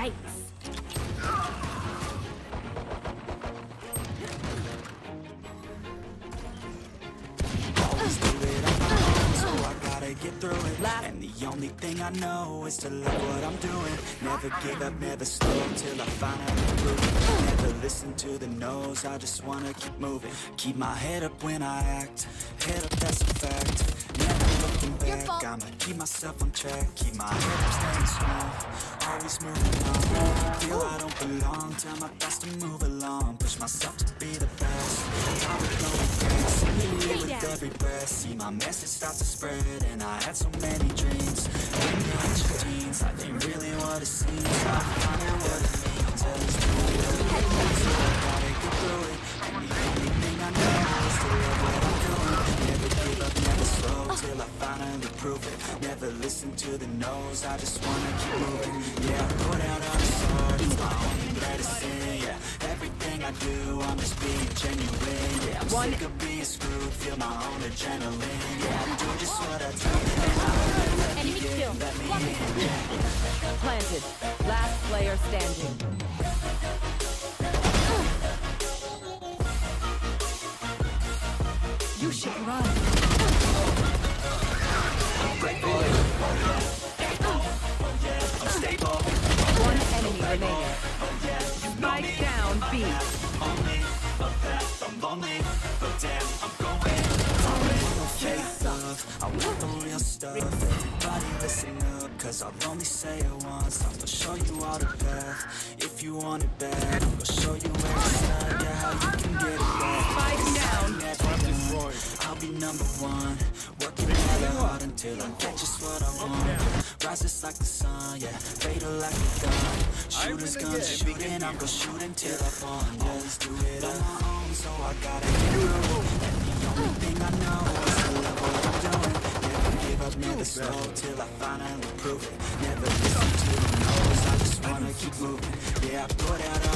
Yikes. Always do it on my own, so I gotta get through it. And the only thing I know is to love what I'm doing. Never give up, never slow till I finally prove it. Never listen to the no's, I just wanna keep moving. Keep my head up when I act, head up, that's a fact. Never looking back, I'ma keep myself on track. Keep my head up, staying strong, always moving on. Feel I don't belong, tell my best to move along. Push myself to be the best, I would no regrets. With every breath, see my message start to spread. And I had so many dreams, when you're in your teens, life ain't really what it seems. I find out what it means, I just do it every day. So I gotta get through it, and the only thing I know is to love what I'm doing. Never give up, never slow, till I finally prove it. Never listen to the no's, I just wanna keep moving. Yeah, I put out all the sword, it's my only medicine. Yeah, everything I do, I'm just being genuine. Yeah, I'm sick of being screwed, feel my own adrenaline. Yeah, I do just what I do, and I hope let me in, let me in. Yeah. Planted. Last player standing. You should run. One enemy remaining. Spike down B. I'm lonely, but damn, I'm going. Fake love, I want the real stuff. Everybody listen up, cause I'll only say it once. I'm gonna show you all the path. If you want it bad, I'm gonna show you where it's at. Yeah, how you can get it back. Spike down. I'll be number one, working hella hard until I get just what I want. Rises like the sun, yeah, fatal like a gun. Shooters guns shooting, I'm gonna shoot until I fall. Always do it on my own, so I gotta get through it. And the only thing I know is to love what I'm doing. Never give up, never slow, till I finally prove it. Never listen to the no's, I just wanna keep moving. Yeah, I put out